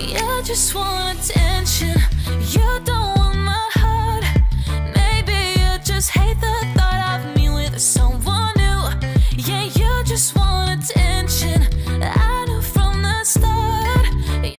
You just want attention. You don't want my heart. Maybe you just hate the thought of me with someone new. Yeah, you just want attention.